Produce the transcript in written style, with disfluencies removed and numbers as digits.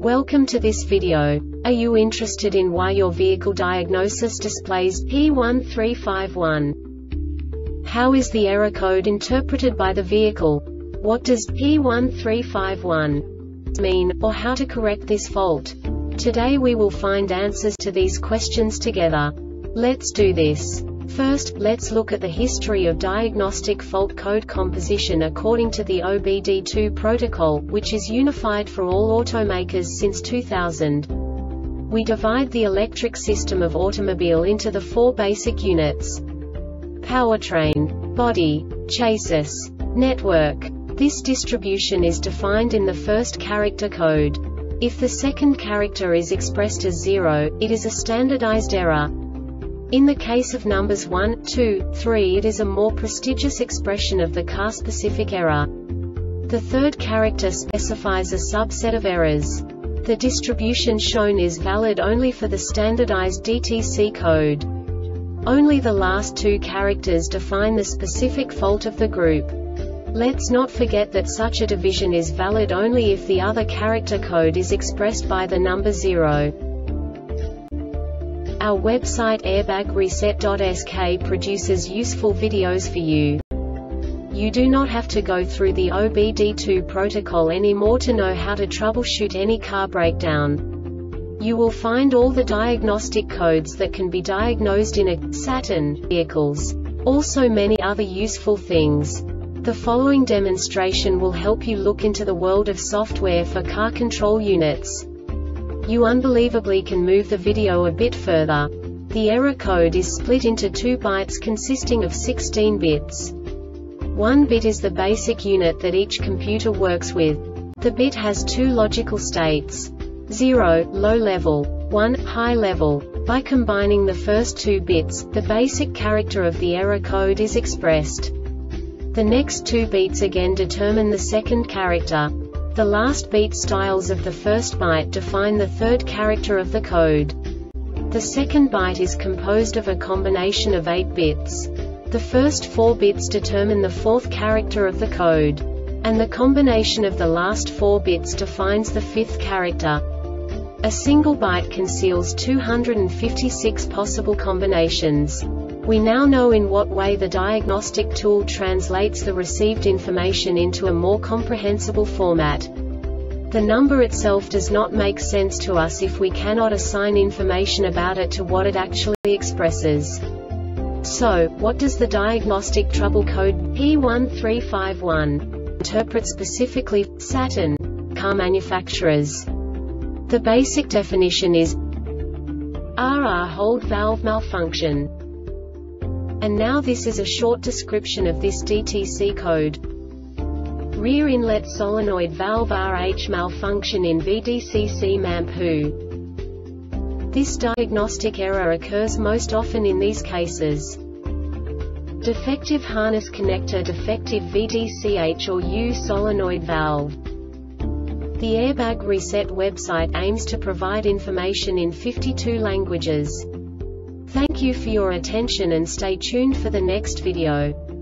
Welcome to this video. Are you interested in why your vehicle diagnosis displays P1351? How is the error code interpreted by the vehicle? What does P1351 mean, or how to correct this fault? Today we will find answers to these questions together. Let's do this. First, let's look at the history of diagnostic fault code composition according to the OBD2 protocol, which is unified for all automakers since 2000. We divide the electric system of automobile into the four basic units: powertrain, body, chassis, network. This distribution is defined in the first character code. If the second character is expressed as 0, it is a standardized error. In the case of numbers 1, 2, 3, it is a more prestigious expression of the car-specific error. The third character specifies a subset of errors. The distribution shown is valid only for the standardized DTC code. Only the last two characters define the specific fault of the group. Let's not forget that such a division is valid only if the other character code is expressed by the number 0. Our website airbagreset.sk produces useful videos for you. You do not have to go through the OBD2 protocol anymore to know how to troubleshoot any car breakdown. You will find all the diagnostic codes that can be diagnosed in a Saturn vehicles. Also many other useful things. The following demonstration will help you look into the world of software for car control units. You unbelievably can move the video a bit further. The error code is split into 2 bytes consisting of 16 bits. 1 bit is the basic unit that each computer works with. The bit has 2 logical states: 0, low level, 1, high level. By combining the first 2 bits, the basic character of the error code is expressed. The next 2 beats again determine the second character. The last beat styles of the first byte define the third character of the code. The second byte is composed of a combination of 8 bits. The first 4 bits determine the fourth character of the code. And the combination of the last 4 bits defines the fifth character. A single byte conceals 256 possible combinations. We now know in what way the diagnostic tool translates the received information into a more comprehensible format. The number itself does not make sense to us if we cannot assign information about it to what it actually expresses. So, what does the diagnostic trouble code P1351 interpret specifically for Saturn car manufacturers? The basic definition is RR hold valve malfunction. And now this is a short description of this DTC code. Rear inlet solenoid valve RH malfunction in VDCC MAMP-HU. This diagnostic error occurs most often in these cases: defective harness connector, defective VDCH or U solenoid valve. The Airbag Reset website aims to provide information in 52 languages. Thank you for your attention and stay tuned for the next video.